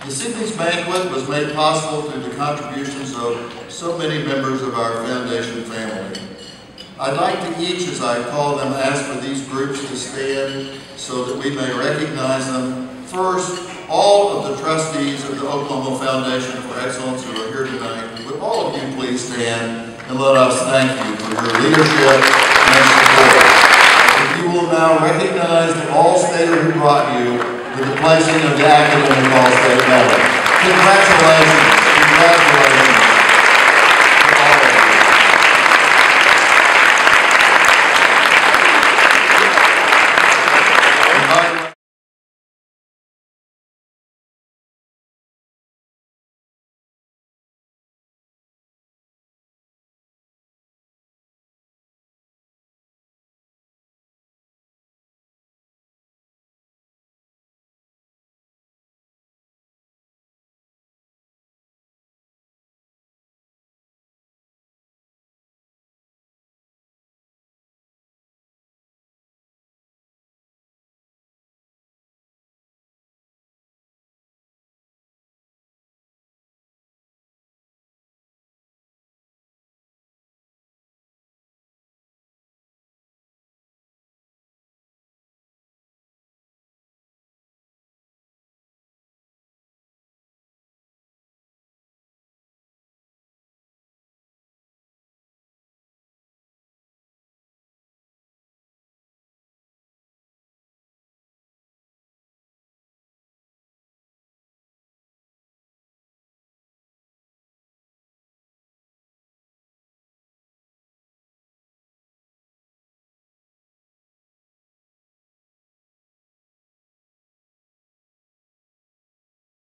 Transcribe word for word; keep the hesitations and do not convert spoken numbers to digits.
This evening's banquet was made possible through the contributions of so many members of our foundation family. I'd like to each, as I call them, ask for these groups to stand so that we may recognize them. First, all of the trustees of the Oklahoma Foundation for Excellence who are here tonight. Would all of you please stand and let us thank you for your leadership and support. If you will now recognize the All-Stater who brought you with the placing of the academic All-State medal. Congratulations. Congratulations.